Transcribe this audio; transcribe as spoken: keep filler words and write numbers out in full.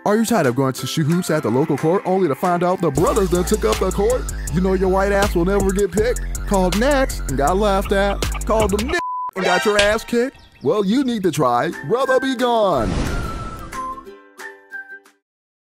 Are you tired of going to shoot hoops at the local court only to find out the brothers that took up the court? You know your white ass will never get picked? Called next and got laughed at? Called them n and got your ass kicked? Well, you need to try Brotha Be Gone.